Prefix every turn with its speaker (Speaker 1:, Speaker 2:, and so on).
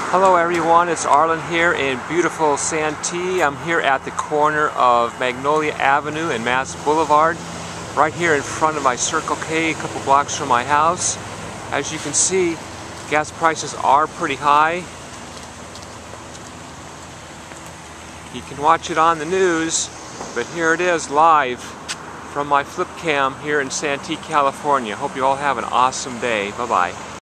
Speaker 1: Hello everyone, it's Arlen here in beautiful Santee. I'm here at the corner of Magnolia Avenue and Mass Boulevard, right here in front of my Circle K, a couple blocks from my house. As you can see, gas prices are pretty high. You can watch it on the news, but here it is live from my flip cam here in Santee, California. Hope you all have an awesome day. Bye-bye.